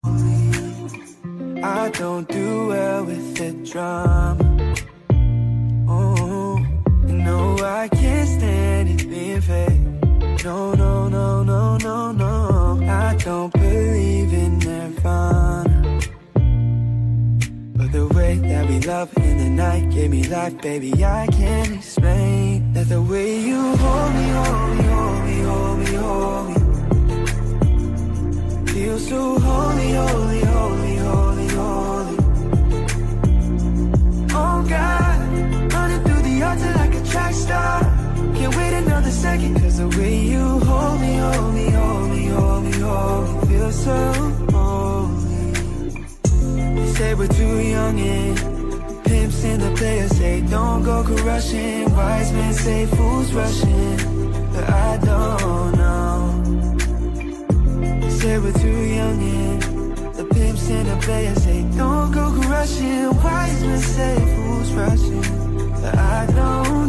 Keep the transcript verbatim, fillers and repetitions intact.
I don't do well with the drama. Oh, no, I can't stand it being fake. No, no, no, no, no, no. I don't believe in nirvana, but the way that we love in the night gave me life, baby. I can't explain that the way you hold me, hold me, hold me, hold me, hold me. Feel so holy, holy, holy, holy, holy. Oh God, running through the altar like a track star. Can't wait another second, cause the way you hold me, hold me, hold me, hold me, hold me. Feel so holy. They say we're too young and pimps and the players say don't go crushing. Wise men say fools rushing, but I don't know. They say we're too young and the pimps and the players say don't go crushing. Wise men say fools rushing, but I don't know.